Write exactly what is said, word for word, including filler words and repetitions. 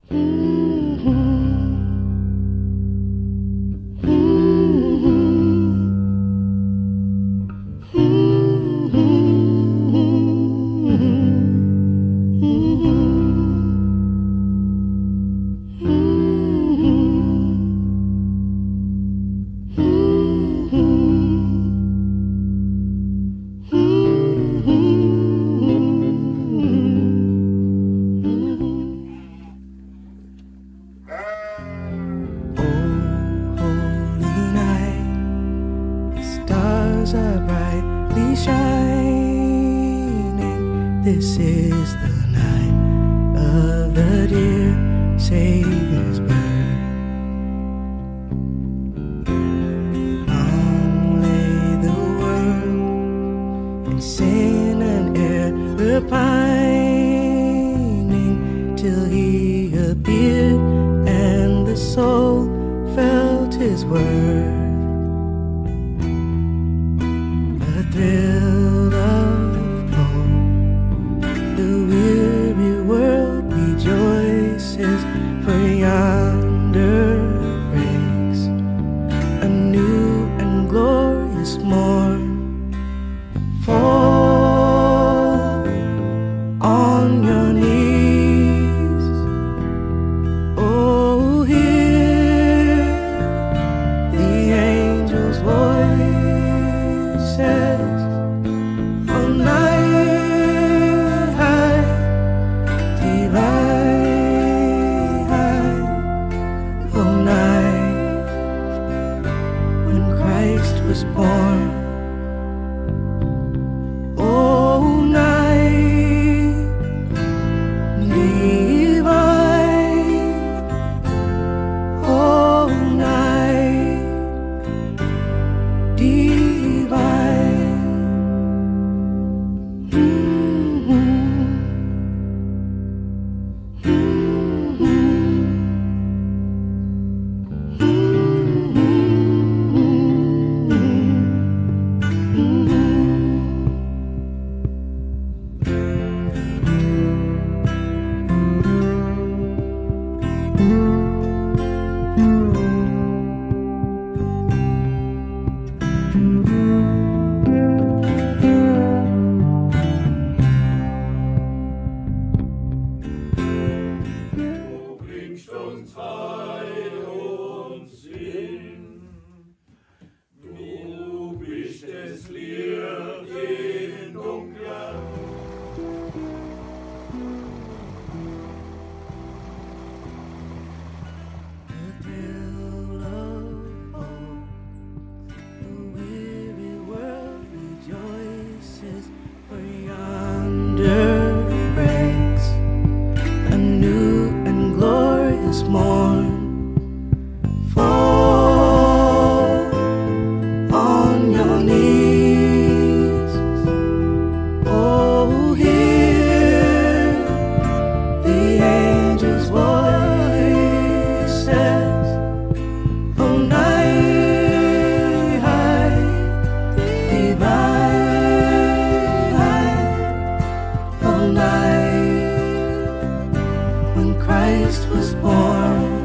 Are brightly shining. This is the night of the dear Savior's birth. Long lay the world in sin and error pining, till he appeared and the soul felt his worth. Thrill of hope, the weary world rejoices, for yonder breaks a new and glorious morn. Fall on your knees, oh, hear the angel's voices. Was born, oh, night divine, oh, night divine. Mm-hmm. Mm-hmm. Uns Heil und Sinn. Du bist es Licht in Dunkler. The thrill of hope, the weary world rejoices, for yonder breaks a new and glorious morn. Fall on your knees, oh, hear the angel's voices. Oh, night divine, oh, night when Christ was born.